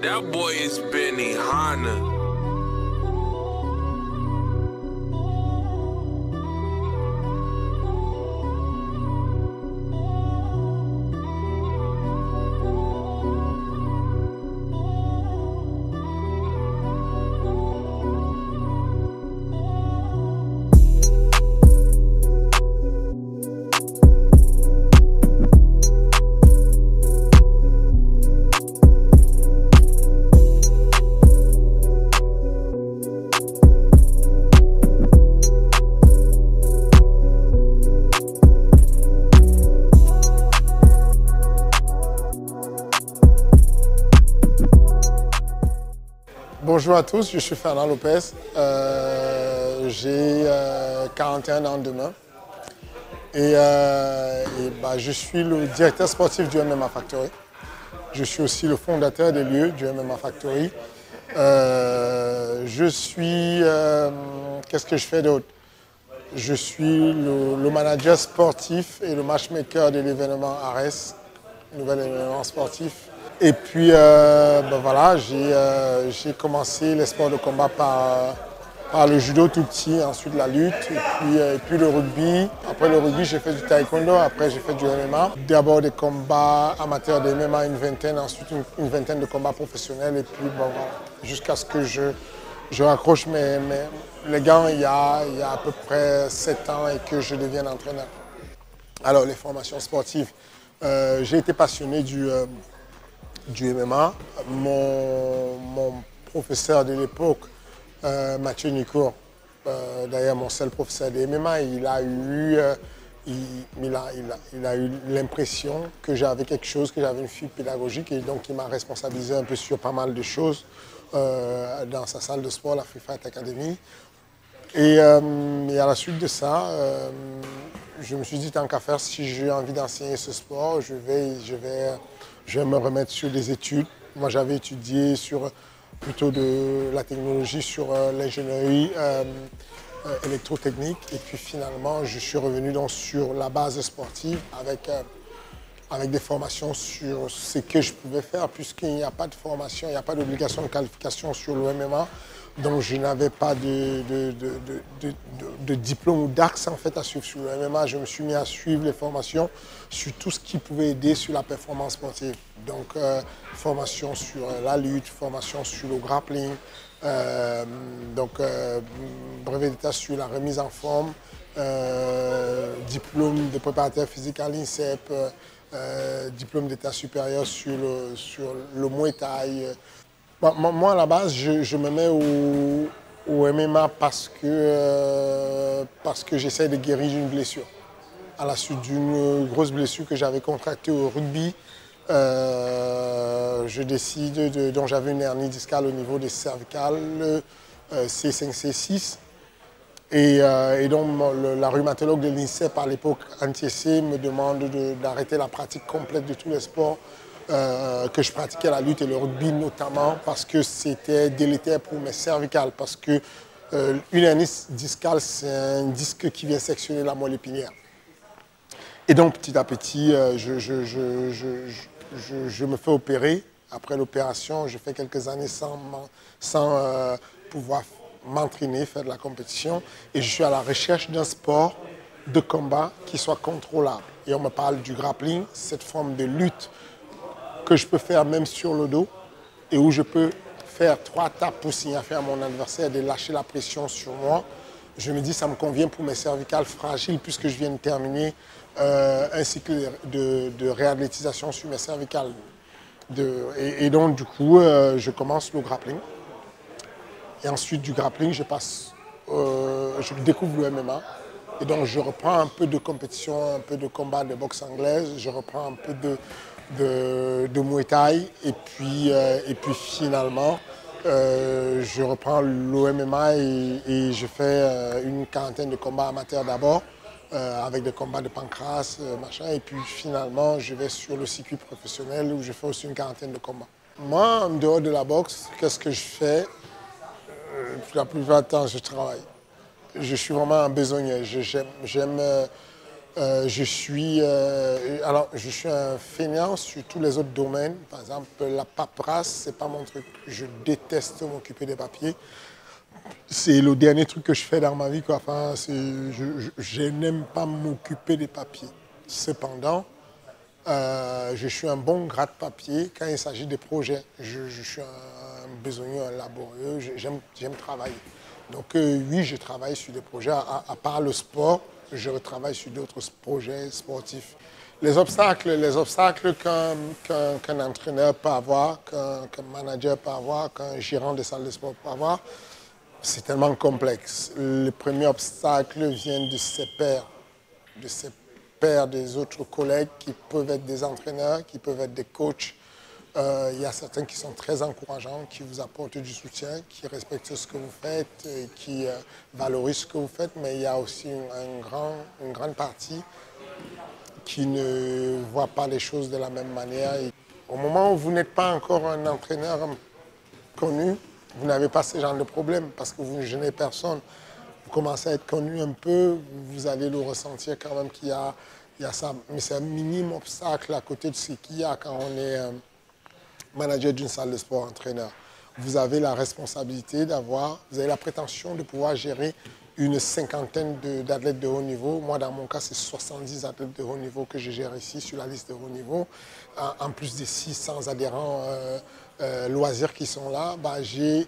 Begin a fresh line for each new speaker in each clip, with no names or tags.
That boy is Benny Hanna.
Bonjour à tous, je suis Fernand Lopez, j'ai 41 ans demain et je suis le directeur sportif du MMA Factory. Je suis aussi le fondateur des lieux du MMA Factory. Qu'est-ce que je fais d'autre? Je suis le manager sportif et le matchmaker de l'événement Ares, nouvel événement sportif. Et puis, voilà, j'ai commencé les sports de combat par le judo tout petit, ensuite la lutte, et puis le rugby. Après le rugby, j'ai fait du taekwondo, après j'ai fait du MMA. D'abord des combats amateurs de MMA, une vingtaine, ensuite une vingtaine de combats professionnels, et puis voilà, jusqu'à ce que je raccroche les gants il y a à peu près 7 ans et que je devienne entraîneur. Alors, les formations sportives, j'ai été passionné du MMA. Mon professeur de l'époque, Mathieu Nicourt, d'ailleurs mon seul professeur de MMA, il a eu l'impression que j'avais quelque chose, que j'avais une fibre pédagogique, et donc il m'a responsabilisé un peu sur pas mal de choses dans sa salle de sport, la Free Fight Academy. Et à la suite de ça, je me suis dit, tant qu'à faire, si j'ai envie d'enseigner ce sport, je vais me remettre sur des études. Moi, j'avais étudié sur plutôt de la technologie, sur l'ingénierie électrotechnique. Et puis finalement, je suis revenu donc sur la base sportive avec des formations sur ce que je pouvais faire, puisqu'il n'y a pas de formation, il n'y a pas d'obligation de qualification sur le MMA. Donc je n'avais pas de diplôme ou d'axe en fait à suivre sur le MMA. Je me suis mis à suivre les formations sur tout ce qui pouvait aider sur la performance sportive. Donc formation sur la lutte, formation sur le grappling, brevet d'état sur la remise en forme, diplôme de préparateur physique à l'INSEP, diplôme d'état supérieur sur le Muay Thai. Moi, à la base, je me mets au MMA parce que j'essaie de guérir une blessure. À la suite d'une grosse blessure que j'avais contractée au rugby, je décide donc j'avais une hernie discale au niveau des cervicales, C5, C6. Et donc la rhumatologue de l'INSEP à l'époque, Antiessé, me demande d'arrêter la pratique complète de tous les sports que je pratiquais, la lutte et le rugby notamment, parce que c'était délétère pour mes cervicales, parce que une hernie discale, c'est un disque qui vient sectionner la moelle épinière. Et donc petit à petit, je me fais opérer. Après l'opération, je fais quelques années sans pouvoir m'entraîner, faire de la compétition, et je suis à la recherche d'un sport de combat qui soit contrôlable. Et on me parle du grappling, cette forme de lutte que je peux faire même sur le dos et où je peux faire 3 tapes pour signifier à mon adversaire de lâcher la pression sur moi. Je me dis ça me convient pour mes cervicales fragiles puisque je viens de terminer un cycle de réathlétisation sur mes cervicales. Et donc du coup, je commence le grappling. Et ensuite du grappling, je découvre le MMA. Et donc je reprends un peu de compétition, un peu de combat de boxe anglaise, je reprends un peu de Muay Thai, et puis finalement je reprends l'OMMA et je fais une quarantaine de combats amateurs d'abord, avec des combats de pancrace, machin, et puis finalement je vais sur le circuit professionnel où je fais aussi une quarantaine de combats. Moi, en dehors de la boxe, qu'est-ce que je fais? La plupart du temps, je travaille. Je suis vraiment un besogneux. J'aime Je suis un fainéant sur tous les autres domaines. Par exemple, la paperasse, c'est pas mon truc. Je déteste m'occuper des papiers. C'est le dernier truc que je fais dans ma vie, quoi. Enfin, je n'aime pas m'occuper des papiers. Cependant, je suis un bon gratte-papier quand il s'agit des projets. Je suis un besogneux, un laborieux. J'aime travailler. Donc oui, je travaille sur des projets. À part le sport, je travaille sur d'autres projets sportifs. Les obstacles qu'un entraîneur peut avoir, qu'un manager peut avoir, qu'un gérant de salle de sport peut avoir, c'est tellement complexe. Le premier obstacle vient de ses pairs, des autres collègues qui peuvent être des entraîneurs, qui peuvent être des coachs. Il y a certains qui sont très encourageants, qui vous apportent du soutien, qui respectent ce que vous faites, et qui valorisent ce que vous faites, mais il y a aussi une grande partie qui ne voit pas les choses de la même manière. Et au moment où vous n'êtes pas encore un entraîneur connu, vous n'avez pas ce genre de problème parce que vous ne gênez personne. Vous commencez à être connu un peu, vous allez le ressentir quand même qu'il y a ça. Mais c'est un minime obstacle à côté de ce qu'il y a quand on est manager d'une salle de sport, entraîneur. Vous avez la responsabilité vous avez la prétention de pouvoir gérer une cinquantaine d'athlètes de haut niveau. Moi, dans mon cas, c'est 70 athlètes de haut niveau que je gère ici sur la liste de haut niveau. En plus des 600 adhérents loisirs qui sont là, j'ai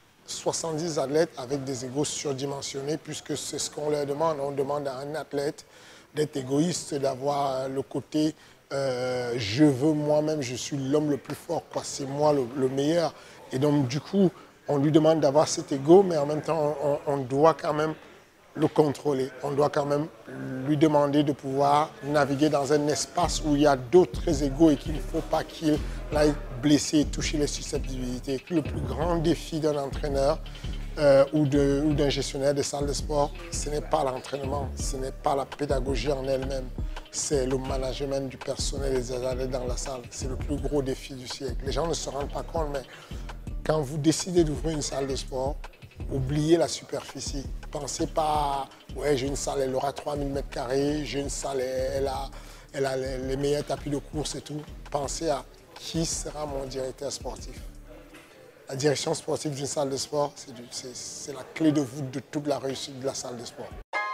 70 athlètes avec des égos surdimensionnés puisque c'est ce qu'on leur demande. On demande à un athlète d'être égoïste, d'avoir le côté je veux moi-même, je suis l'homme le plus fort, c'est moi le meilleur. Et donc du coup, on lui demande d'avoir cet ego, mais en même temps, on doit quand même le contrôler. On doit quand même lui demander de pouvoir naviguer dans un espace où il y a d'autres égos et qu'il ne faut pas qu'il aille blesser et toucher les susceptibilités. Le plus grand défi d'un entraîneur ou d'un gestionnaire de salle de sport, ce n'est pas l'entraînement, ce n'est pas la pédagogie en elle-même, c'est le management du personnel et des athlètes dans la salle. C'est le plus gros défi du siècle. Les gens ne se rendent pas compte, mais quand vous décidez d'ouvrir une salle de sport, oubliez la superficie. Pensez pas, ouais, j'ai une salle, elle aura 3000 m², j'ai une salle, elle a les meilleurs tapis de course et tout. Pensez à qui sera mon directeur sportif. La direction sportive d'une salle de sport, c'est la clé de voûte de toute la réussite de la salle de sport.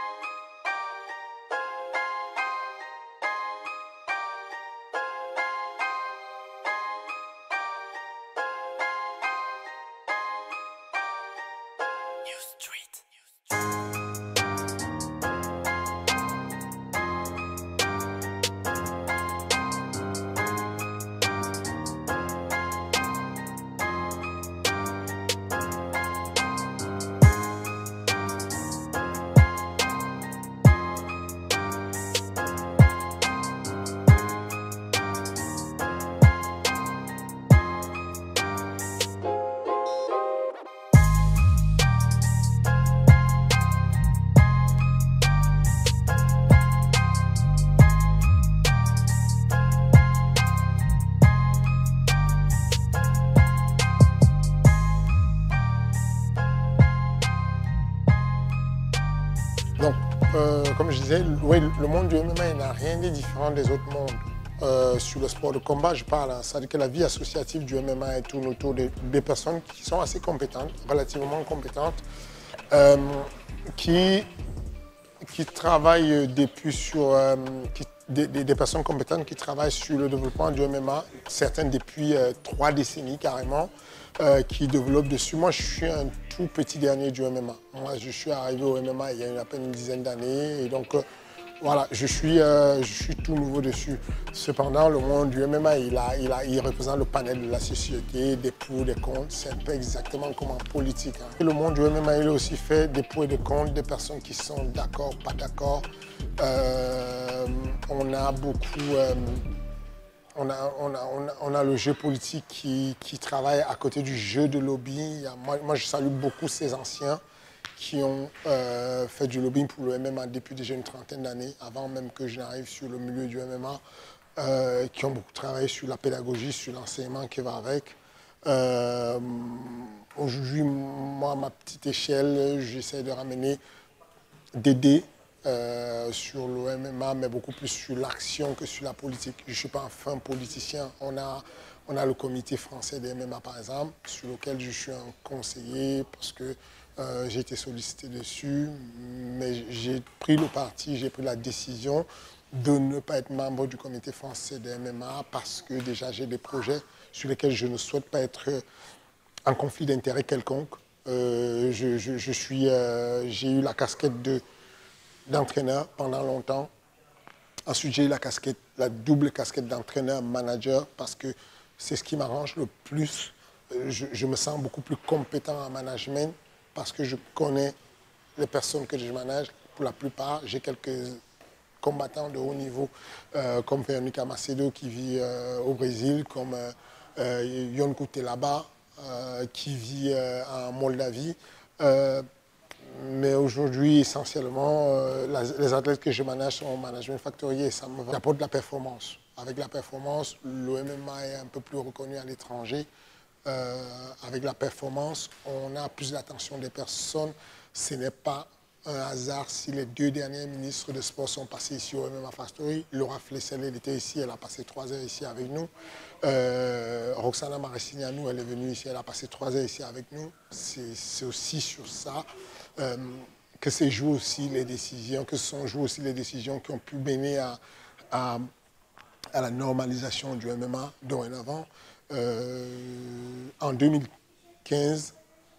Donc, comme je disais, oui, le monde du MMA n'a rien de différent des autres mondes. Sur le sport de combat, je parle, c'est-à-dire que la vie associative du MMA tourne autour des personnes qui sont assez compétentes, relativement compétentes, qui travaillent depuis sur... des personnes compétentes qui travaillent sur le développement du MMA, certaines depuis 3 décennies carrément, qui développent dessus. Moi, je suis un tout petit dernier du MMA. Moi, je suis arrivé au MMA il y a à peine une dizaine d'années. Et donc, voilà, je suis tout nouveau dessus. Cependant, le monde du MMA, il représente le panel de la société, des pour, des contre. C'est un peu exactement comme en politique. Hein. Et le monde du MMA, il est aussi fait des pour et des contre, des personnes qui sont d'accord, pas d'accord. On a beaucoup... On a le jeu politique qui travaille à côté du jeu de lobby. Moi, je salue beaucoup ces anciens qui ont fait du lobbying pour le MMA depuis déjà une trentaine d'années, avant même que je n'arrive sur le milieu du MMA, qui ont beaucoup travaillé sur la pédagogie, sur l'enseignement qui va avec. Aujourd'hui, moi, à ma petite échelle, j'essaie de ramener, d'aider sur le MMA, mais beaucoup plus sur l'action que sur la politique. Je ne suis pas un fin politicien. On a le comité français des MMA, par exemple, sur lequel je suis un conseiller parce que j'ai été sollicité dessus, mais j'ai pris le parti, j'ai pris la décision de ne pas être membre du comité français des MMA parce que déjà j'ai des projets sur lesquels je ne souhaite pas être en conflit d'intérêts quelconque. J'ai eu la casquette d'entraîneur pendant longtemps. Ensuite, j'ai eu la double casquette d'entraîneur-manager parce que c'est ce qui m'arrange le plus. Je me sens beaucoup plus compétent en management parce que je connais les personnes que je manage. Pour la plupart, j'ai quelques combattants de haut niveau comme Véronica Macedo qui vit au Brésil, comme Yon Koutelaba qui vit en Moldavie. Mais aujourd'hui, essentiellement, les athlètes que je manage sont en management factory et ça m'apporte de la performance. Avec la performance, le MMA est un peu plus reconnu à l'étranger. Avec la performance, on a plus d'attention des personnes. Ce n'est pas un hasard si les 2 derniers ministres de sport sont passés ici au MMA Factory. Laura Flessel, elle était ici, elle a passé 3 heures ici avec nous. Roxana Maracignano, elle est venue ici, elle a passé 3 heures ici avec nous. C'est aussi sur ça que se jouent aussi les décisions, qui ont pu mener à la normalisation du MMA dorénavant. En 2015,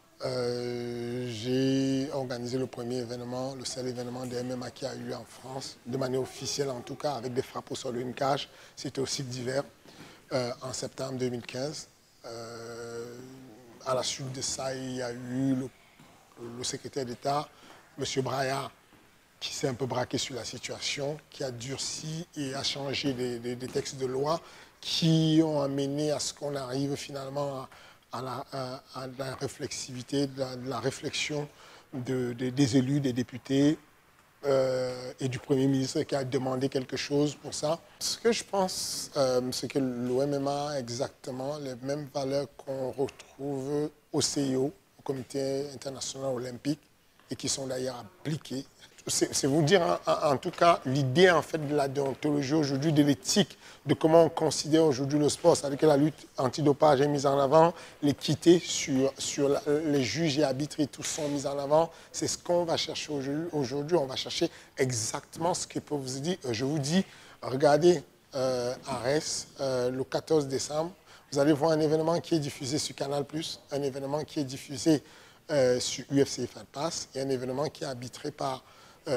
j'ai organisé le premier événement, le seul événement de MMA qui a eu lieu en France, de manière officielle en tout cas, avec des frappes au sol et une cage. C'était au site d'hiver, en septembre 2015. À la suite de ça, il y a eu le secrétaire d'État, M. Braillard, qui s'est un peu braqué sur la situation, qui a durci et a changé des textes de loi qui ont amené à ce qu'on arrive finalement à la réflexivité, de la réflexion des élus, des députés et du Premier ministre qui a demandé quelque chose pour ça. Ce que je pense, c'est que l'OMMA a exactement les mêmes valeurs qu'on retrouve au CIO, au Comité international olympique, et qui sont d'ailleurs appliquées. C'est vous dire en tout cas l'idée en fait de la déontologie aujourd'hui, de l'éthique, de comment on considère aujourd'hui le sport, c'est-à-dire que la lutte antidopage est mise en avant, l'équité sur les juges et arbitres et tous sont mis en avant. C'est ce qu'on va chercher aujourd'hui. On va chercher exactement ce que vous dire. Je vous dis, regardez Arès le 14 décembre, vous allez voir un événement qui est diffusé sur Canal+, un événement qui est diffusé sur UFC Fight Pass et un événement qui est arbitré par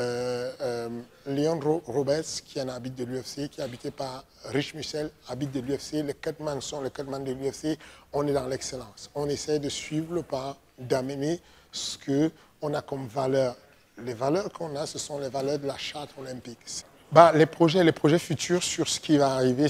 Leon Roberts, qui est un arbitre de l'UFC, qui est habité par Rich Michel, arbitre de l'UFC. Les Cutman sont les Cutman de l'UFC. On est dans l'excellence. On essaie de suivre le pas, d'amener ce qu'on a comme valeur. Les valeurs qu'on a, ce sont les valeurs de la charte olympique. Les projets futurs sur ce qui va arriver,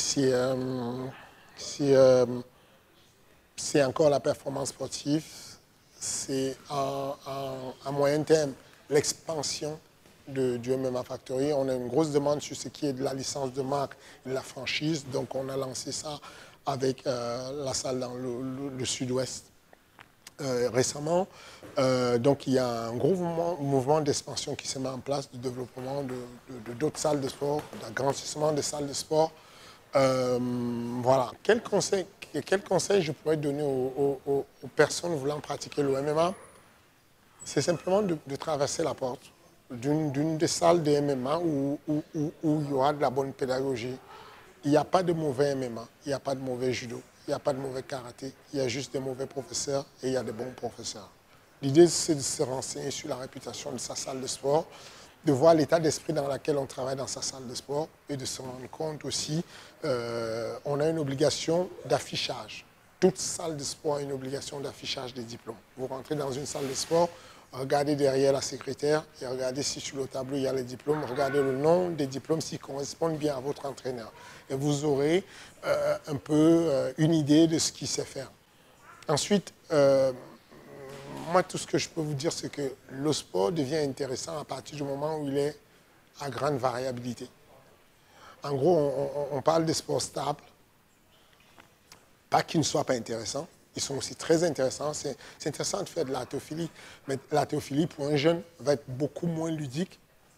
c'est encore la performance sportive. C'est à moyen terme l'expansion du MMA Factory. On a une grosse demande sur ce qui est de la licence de marque et de la franchise. Donc on a lancé ça avec la salle dans le sud-ouest récemment. Donc il y a un gros mouvement d'expansion qui se met en place, de développement d'autres salles de sport, d'agrandissement des salles de sport. Voilà. Quel conseil je pourrais donner aux personnes voulant pratiquer le MMA? C'est simplement de traverser la porte d'une des salles de MMA où il y aura de la bonne pédagogie. Il n'y a pas de mauvais MMA, il n'y a pas de mauvais judo, il n'y a pas de mauvais karaté, il y a juste des mauvais professeurs et il y a des bons professeurs. L'idée, c'est de se renseigner sur la réputation de sa salle de sport, de voir l'état d'esprit dans lequel on travaille dans sa salle de sport et de se rendre compte aussi, on a une obligation d'affichage. Toute salle de sport a une obligation d'affichage des diplômes. Vous rentrez dans une salle de sport, regardez derrière la secrétaire et regardez si sur le tableau il y a les diplômes, regardez le nom des diplômes s'ils correspondent bien à votre entraîneur. Et vous aurez un peu une idée de ce qu'il sait faire. Ensuite, moi tout ce que je peux vous dire, c'est que le sport devient intéressant à partir du moment où il est à grande variabilité. En gros, on parle de sports stables, pas qu'ils ne soient pas intéressants. Ils sont aussi très intéressants. C'est intéressant de faire de l'haltérophilie, mais l'haltérophilie pour un jeune va être beaucoup moins ludique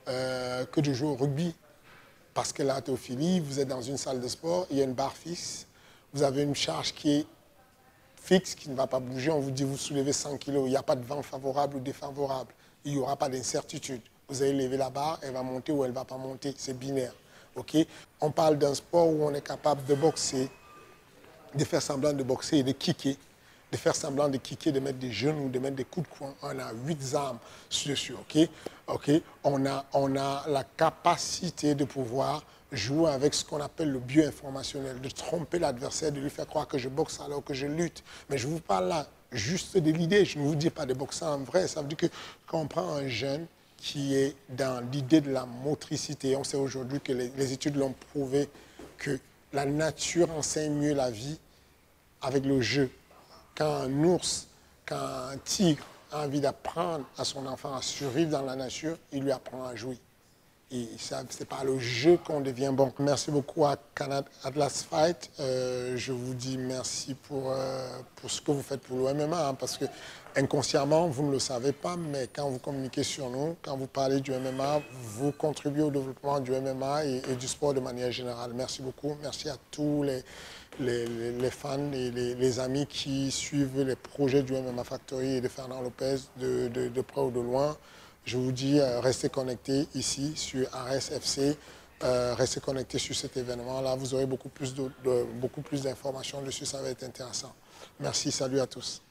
que de jouer au rugby. Parce que là, Théophilie, vous êtes dans une salle de sport, il y a une barre fixe, vous avez une charge qui est fixe, qui ne va pas bouger. On vous dit, vous soulevez 100 kg, il n'y a pas de vent favorable ou défavorable. Il n'y aura pas d'incertitude. Vous allez lever la barre, elle va monter ou elle ne va pas monter. C'est binaire. Okay? On parle d'un sport où on est capable de boxer, de faire semblant de boxer et de kicker. De faire semblant de kicker, de mettre des genoux, de mettre des coups de poing. On a 8 armes dessus. On a la capacité de pouvoir jouer avec ce qu'on appelle le bioinformationnel, de tromper l'adversaire, de lui faire croire que je boxe alors que je lutte. Mais je vous parle là juste de l'idée, je ne vous dis pas de boxer en vrai. Ça veut dire que quand on prend un jeune qui est dans l'idée de la motricité, on sait aujourd'hui que les études l'ont prouvé que la nature enseigne mieux la vie avec le jeu. Quand un ours, quand un tigre a envie d'apprendre à son enfant à survivre dans la nature, il lui apprend à jouer. Et c'est par le jeu qu'on devient bon. Merci beaucoup à Canada Atlas Fight. Je vous dis merci pour ce que vous faites pour le MMA, hein, parce que inconsciemment, vous ne le savez pas, mais quand vous communiquez sur nous, quand vous parlez du MMA, vous contribuez au développement du MMA et du sport de manière générale. Merci beaucoup. Merci à tous les fans et les amis qui suivent les projets du MMA Factory et de Fernand Lopez de près ou de loin. Je vous dis, restez connectés ici sur RSFC, restez connectés sur cet événement-là. Vous aurez beaucoup plus d'informations dessus, ça va être intéressant. Merci, salut à tous.